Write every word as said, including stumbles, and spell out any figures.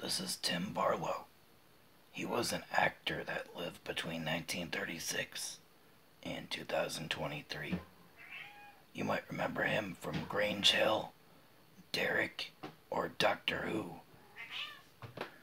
this is Tim Barlow. He was an actor that lived between nineteen thirty-six and two thousand twenty-three. You might remember him from Grange Hill, Derek, or Doctor Who.